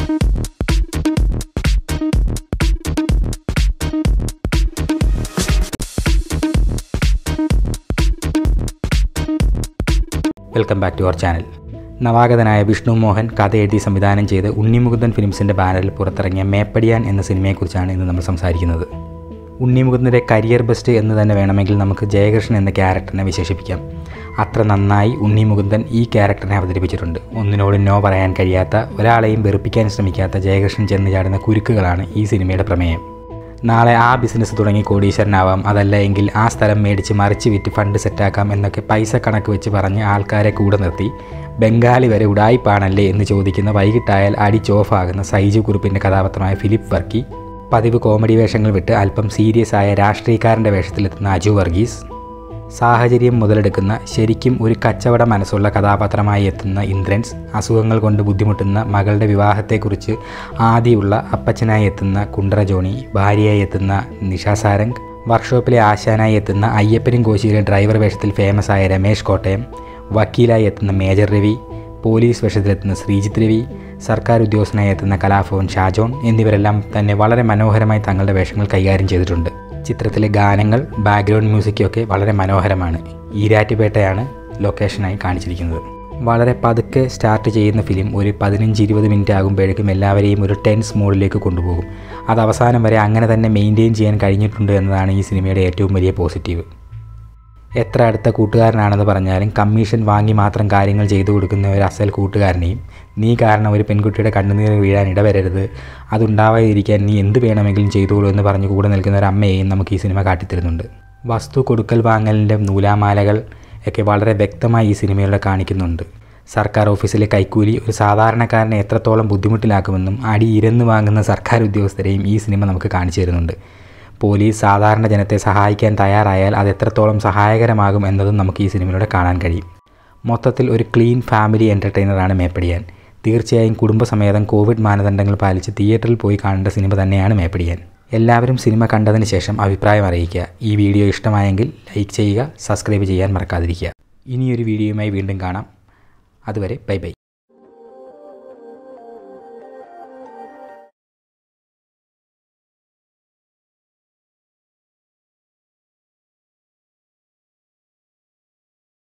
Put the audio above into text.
Welcome back to our channel. നവാഗതനായ വിഷ്ണു മോഹൻ കഥ എഴുതി സംവിധാനം ചെയ്ത് ഉണ്ണി മുകുന്ദൻ ഫിലിംസിൻ്റെ ബാനറിൽ പുറത്തിറങ്ങിയ മേപ്പടിയാൻ എന്ന സിനിമയെക്കുറിച്ചാണ് ഇന്ന് നമ്മൾ സംസാരിക്കുന്നത്. ഉണ്ണി മുകുന്ദൻ്റെ കരിയർ ബെസ്റ്റ് എന്ന് തന്നെ വേണമെങ്കിൽ നമുക്ക് ജയകൃഷ്ണൻ എന്ന ക്യാരക്ടറിനെ വിശേഷിപ്പിക്കാം. അത്ര നന്നായി ഉണ്ണി മുകുന്ദൻ ഈ ക്യാരക്ടറിനെ അവതരിപ്പിച്ചിട്ടുണ്ട്. ഒന്നിനോട് നോ പറയാൻ കഴിയാത്ത, ഒരാളെയും വെറുപ്പിക്കാൻ ശ്രമിക്കാത്ത ജയകൃഷ്ണൻ ചെന്ന് ചാടുന്ന കുരുക്കുകളാണ് ഈ സിനിമയുടെ പ്രമേയം. നാളെ ആ ബിസിനസ് തുടങ്ങി കോടീശ്വരനാവാം, അതല്ല എങ്കിൽ ആ സ്ഥലം മേടിച്ച് മറിച്ച് വിറ്റ് ഫണ്ട് സെറ്റാക്കാം എന്നൊക്കെ പൈസ കണക്ക് വെച്ച് പറഞ്ഞ് ആൾക്കാരെ കൂടെ നിർത്തി ബംഗാളി വരെ ഉടായിപ്പാണല്ലേ എന്ന് ചോദിക്കുന്ന, വൈകിട്ടായാൽ അടിച്ചോഫാകുന്ന സൈജു കുറുപ്പിൻ്റെ കഥാപാത്രമായ ഫിലിപ്പ് വർക്കി, പതിവ് കോമഡി വേഷങ്ങൾ വിട്ട് അല്പം സീരിയസ് ആയ രാഷ്ട്രീയക്കാരൻ്റെ വേഷത്തിലെത്തുന്ന അജു വർഗീസ്, സാഹചര്യം മുതലെടുക്കുന്ന ശരിക്കും ഒരു കച്ചവട മനസ്സുള്ള കഥാപാത്രമായി എത്തുന്ന ഇന്ദ്രൻസ്, അസുഖങ്ങൾ കൊണ്ട് ബുദ്ധിമുട്ടുന്ന മകളുടെ വിവാഹത്തെക്കുറിച്ച് ആദിയുള്ള അപ്പച്ചനായി എത്തുന്ന കുണ്ടറ ജോണി, ഭാര്യയായി എത്തുന്ന നിഷ സാരംഗ്, വർക്ക്ഷോപ്പിലെ ആശാനായി എത്തുന്ന അയ്യപ്പനും കോശിയിലെ ഡ്രൈവർ വേഷത്തിൽ ഫേമസ് ആയ രമേശ് കോട്ടയം, വക്കീലായി എത്തുന്ന മേജർ രവി, പോലീസ് വേഷത്തിലെത്തുന്ന ശ്രീജിത്ത് രവി, സർക്കാർ ഉദ്യോഗസ്ഥനായി എത്തുന്ന കലാഭവൻ ഷാജോൺ എന്നിവരെല്ലാം തന്നെ വളരെ മനോഹരമായി തങ്ങളുടെ വേഷങ്ങൾ കൈകാര്യം ചെയ്തിട്ടുണ്ട്. ചിത്രത്തിലെ ഗാനങ്ങൾ, ബാക്ക്ഗ്രൗണ്ട് മ്യൂസിക്കൊക്കെ വളരെ മനോഹരമാണ്. ഈരാറ്റുപേട്ടയാണ് ലൊക്കേഷനായി കാണിച്ചിരിക്കുന്നത്. വളരെ പതുക്കെ സ്റ്റാർട്ട് ചെയ്യുന്ന ഫിലിം ഒരു 15-20 മിനിറ്റ് ആകുമ്പോഴേക്കും എല്ലാവരെയും ഒരു ടെൻസ് മോഡിലേക്ക് കൊണ്ടുപോകും. അത് അവസാനം വരെ അങ്ങനെ തന്നെ മെയിൻറ്റെയിൻ ചെയ്യാൻ കഴിഞ്ഞിട്ടുണ്ട് എന്നതാണ് ഈ സിനിമയുടെ ഏറ്റവും വലിയ പോസിറ്റീവ്. എത്ര അടുത്ത കൂട്ടുകാരനാണെന്ന് പറഞ്ഞാലും കമ്മീഷൻ വാങ്ങി മാത്രം കാര്യങ്ങൾ ചെയ്തു കൊടുക്കുന്ന ഒരു അസൽ കൂട്ടുകാരനെയും, നീ കാരണം ഒരു പെൺകുട്ടിയുടെ കണ്ണുനീർ വീഴാൻ ഇടവരരുത്, അതുണ്ടാവാതിരിക്കാൻ നീ എന്ത് വേണമെങ്കിലും ചെയ്തോളൂ എന്ന് പറഞ്ഞ് കൂടെ നിൽക്കുന്ന ഒരു അമ്മയെയും നമുക്ക് ഈ സിനിമ കാട്ടിത്തരുന്നുണ്ട്. വസ്തു കൊടുക്കൽ വാങ്ങലിൻ്റെ നൂലാമാലകൾ ഒക്കെ വളരെ വ്യക്തമായി ഈ സിനിമയിലൂടെ കാണിക്കുന്നുണ്ട്. സർക്കാർ ഓഫീസിലെ കൈക്കൂലി ഒരു സാധാരണക്കാരനെ എത്രത്തോളം ബുദ്ധിമുട്ടിലാക്കുമെന്നും അടി ഇരന്ന് വാങ്ങുന്ന സർക്കാർ ഉദ്യോഗസ്ഥരെയും ഈ സിനിമ നമുക്ക് കാണിച്ചു തരുന്നുണ്ട്. പോലീസ് സാധാരണ ജനത്തെ സഹായിക്കാൻ തയ്യാറായാൽ അത് എത്രത്തോളം സഹായകരമാകും എന്നതും നമുക്ക് ഈ സിനിമയിലൂടെ കാണാൻ കഴിയും. മൊത്തത്തിൽ ഒരു ക്ലീൻ ഫാമിലി എൻ്റർടൈനറാണ് മേപ്പടിയാൻ. തീർച്ചയായും കുടുംബസമേതം കോവിഡ് മാനദണ്ഡങ്ങൾ പാലിച്ച് തിയേറ്ററിൽ പോയി കാണേണ്ട സിനിമ തന്നെയാണ് മേപ്പടിയാൻ. എല്ലാവരും സിനിമ കണ്ടതിന് ശേഷം അഭിപ്രായം അറിയിക്കുക. ഈ വീഡിയോ ഇഷ്ടമായെങ്കിൽ ലൈക്ക് ചെയ്യുക, സബ്സ്ക്രൈബ് ചെയ്യാൻ മറക്കാതിരിക്കുക. ഇനിയൊരു വീഡിയോയുമായി വീണ്ടും കാണാം. അതുവരെ ബൈ ബൈ.